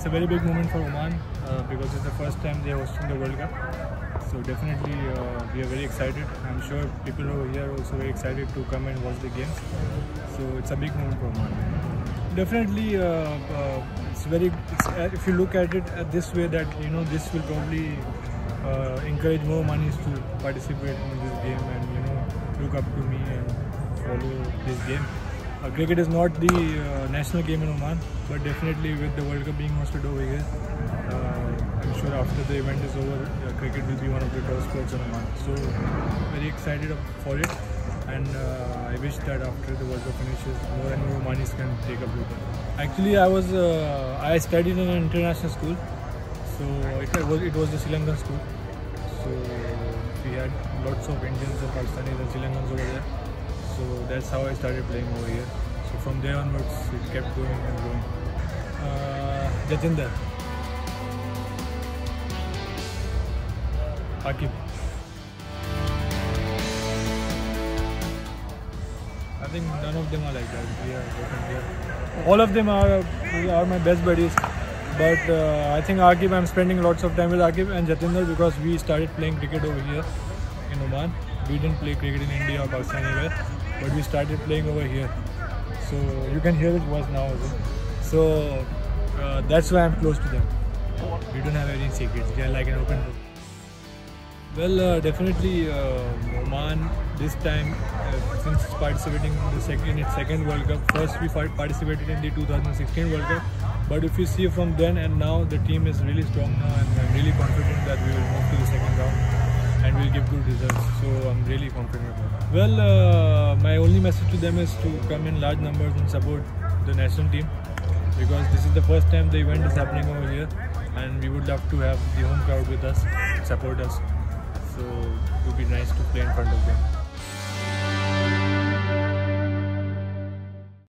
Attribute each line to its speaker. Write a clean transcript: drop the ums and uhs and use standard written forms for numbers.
Speaker 1: it's a very big moment for Oman because it's the first time they are hosting the World Cup. So definitely we are very excited. I'm sure people over here are also very excited to come and watch the games. So it's a big moment for Oman. Definitely, if you look at it this way, that this will probably encourage more Omanis to participate in this game and look up to me and follow this game. Cricket is not the national game in Oman, but definitely with the World Cup being hosted over here, I'm sure after the event is over, cricket will be one of the top sports in Oman. So very excited for it, and I wish that after the World Cup finishes, more and more Omanis can take up cricket. Actually, I studied in an international school, so it was the Sri Lankan school. So we had lots of Indians and Pakistanis and Sri Lankans over there. So that's how I started playing over here. So from there onwards, it kept going and going. Jatinder. Aqib. I think none of them are like that. All of them are my best buddies. But I think Aqib, I'm spending lots of time with Aqib and Jatinder because we started playing cricket over here in Oman. We didn't play cricket in India or Pakistan anywhere, but we started playing over here. So you can hear his voice now also. So that's why I'm close to them. We don't have any secrets. They are like an open book. Well, definitely Oman this time, since participating in its second World Cup. First we participated in the 2016 World Cup. But if you see from then and now, the team is really strong now, and I'm really confident that we will move to the second round and we'll give good results. So I'm really confident about it. Well, my only message to them is to come in large numbers and support the national team, because this is the first time the event is happening over here, and we would love to have the home crowd with us, support us. So it would be nice to play in front of them.